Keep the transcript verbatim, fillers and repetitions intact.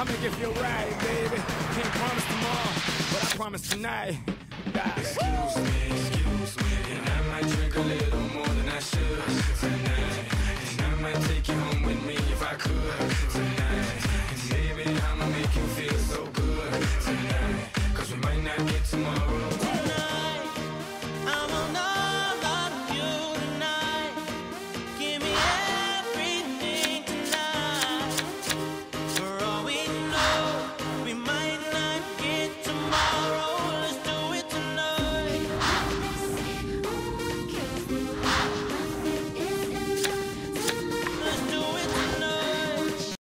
I'll make it feel right, baby. Can't promise tomorrow, but I promise tonight. God. Excuse me, excuse me.